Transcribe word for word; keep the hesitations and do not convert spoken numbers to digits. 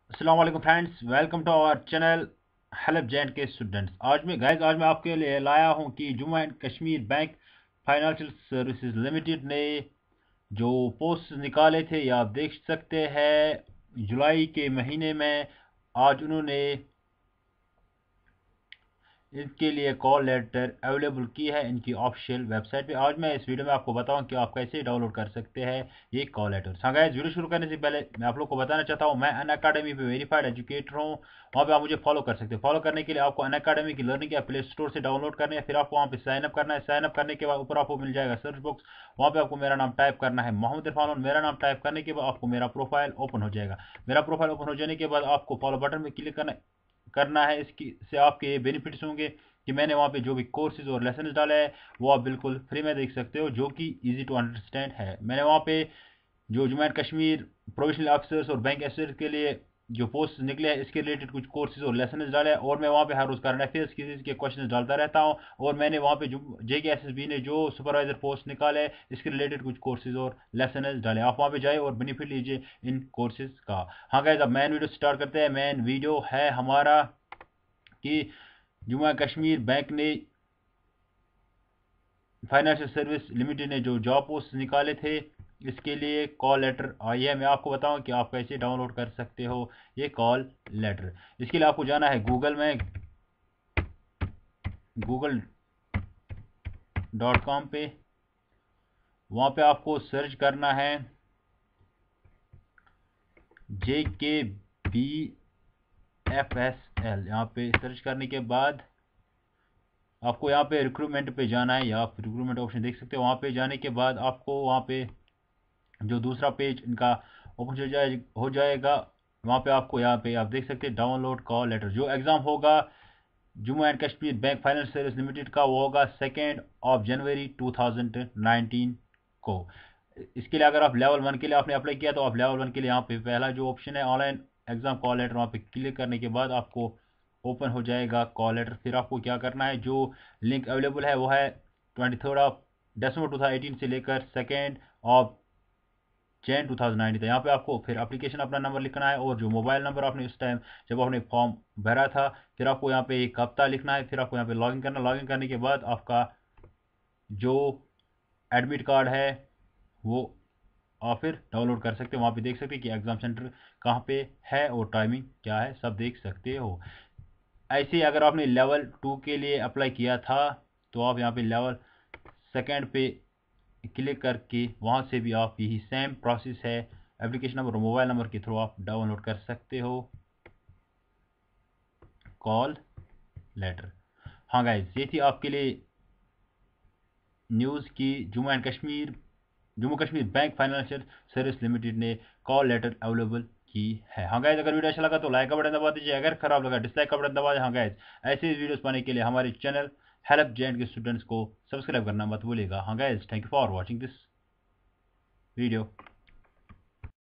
अस्सलाम वालेकुम friends, welcome to our channel help giant के स्टूडेंट्स। आज मैं गाइस आज मैं आपके लिए लाया हूं कि Jammu and Kashmir bank financial services limited ने जो पोस्ट निकाले थे ये आप देख सकते हैं जुलाई के महीने में। आज उन्होंने इसके लिए कॉल लेटर अवेलेबल की है इनकी ऑफिशियल वेबसाइट पे। आज मैं इस वीडियो में आपको बताऊं कि आप कैसे डाउनलोड कर सकते हैं ये कॉल लेटर। हाँ गाइस, वीडियो शुरू करने से पहले मैं आप लोग को बताना चाहता हूं मैं अन अकेडमी पे वेरीफाइड एजुकेटर हूं। वहां पे आप मुझे फॉलो कर सकते हैं। फॉलो करने के लिए आपको अन अकेडमी की लर्निंग ऐप प्ले स्टोर से डाउनलोड करनी है, फिर आपको वहाँ पे साइन अप करना है। साइन अप करने के बाद ऊपर आपको मिल जाएगा सर्च बॉक्स, वहाँ पे आपको मेरा नाम टाइप करना है मोहम्मद इरफान। मेरा नाम टाइप करने के बाद आपको मेरा प्रोफाइल ओपन हो जाएगा। मेरा प्रोफाइल ओपन हो जाने के बाद आपको फॉलो बटन में क्लिक करना करना है। इसकी से आपके ये बेनिफिट्स होंगे कि मैंने वहाँ पे जो भी कोर्सेज और लेसन डाले हैं वो आप बिल्कुल फ्री में देख सकते हो, जो कि इजी टू अंडरस्टैंड है। मैंने वहाँ पे जो Jammu and Kashmir provisional officers और बैंक अफसर के लिए जो पोस्ट निकले हैं इसके रिलेटेड कुछ कोर्सेज और लेसन डाले हैं, और मैं वहाँ पे हर रोज करंट अफेयर्स किसी के क्वेश्चन डालता रहता हूँ। और मैंने वहाँ पे जो जे के एस एस बी ने जो सुपरवाइजर पोस्ट निकाले हैं इसके रिलेटेड कुछ कोर्सेज और लेसन डाले। आप वहाँ पे जाए और बेनिफिट लीजिए इन कोर्सेज का। हाँ गाइस, अब मेन वीडियो स्टार्ट करते हैं। मेन वीडियो है हमारा कि जम्मू एंड कश्मीर बैंक ने फाइनेंशियल सर्विस लिमिटेड ने जो जॉब पोस्ट निकाले थे इसके लिए कॉल लेटर आई है। मैं आपको बताऊं कि आप कैसे डाउनलोड कर सकते हो ये कॉल लेटर। इसके लिए आपको जाना है गूगल में, गूगल डॉट कॉम पे। वहाँ पे आपको सर्च करना है जे के बी एफ एस एल। यहाँ पे सर्च करने के बाद आपको यहाँ पे रिक्रूटमेंट पे जाना है, या आप रिक्रूटमेंट ऑप्शन देख सकते हो। वहाँ पे जाने के बाद आपको वहाँ पे जो दूसरा पेज इनका ओपन हो जाए हो जाएगा। वहाँ पे आपको यहाँ पे आप देख सकते हैं डाउनलोड कॉल लेटर। जो एग्ज़ाम होगा Jammu and Kashmir bank finance service limited का वो होगा second of January two thousand nineteen को। इसके लिए अगर आप लेवल वन के लिए आपने अप्लाई किया तो आप लेवल वन के लिए यहाँ पे पहला जो ऑप्शन है ऑनलाइन एग्जाम कॉल लेटर, वहाँ पे क्लिक करने के बाद आपको ओपन हो जाएगा कॉल लेटर। फिर आपको क्या करना है, जो लिंक अवेलेबल है वो है twenty third of December two thousand eighteen से लेकर second of Jan two thousand nineteen था। यहाँ पे आपको फिर एप्लीकेशन अपना नंबर लिखना है और जो मोबाइल नंबर आपने उस टाइम जब आपने फॉर्म भरा था, फिर आपको यहाँ पे एक हफ्ता लिखना है। फिर आपको यहाँ पे लॉगिन करना। लॉगिन करने के बाद आपका जो एडमिट कार्ड है वो आप फिर डाउनलोड कर सकते हो। वहाँ पे देख सकते हैं कि एग्ज़ाम सेंटर कहाँ पे है और टाइमिंग क्या है, सब देख सकते हो। ऐसे ही अगर आपने लेवल टू के लिए अप्लाई किया था तो आप यहाँ पे लेवल सेकेंड पे क्लिक करके वहाँ से भी आप यही सेम प्रोसेस है, एप्लीकेशन नंबर और मोबाइल नंबर के थ्रू आप डाउनलोड कर सकते हो कॉल लेटर। हाँ गाइज, ये थी आपके लिए न्यूज़ की Jammu and Kashmir Jammu Kashmir bank financial service limited ने कॉल लेटर अवेलेबल की है। हाँ गाइज, अगर वीडियो अच्छा लगा तो लाइक का बटन दबा दीजिए, अगर खराब लगा डिसलाइक का बटन दबा दीजिए। हाँ गाइज, ऐसे वीडियोस पाने के लिए हमारे चैनल हेल्प जैंट के स्टूडेंट्स को सब्सक्राइब करना मत भूलिएगा। हाँ guys, thank you for watching this video.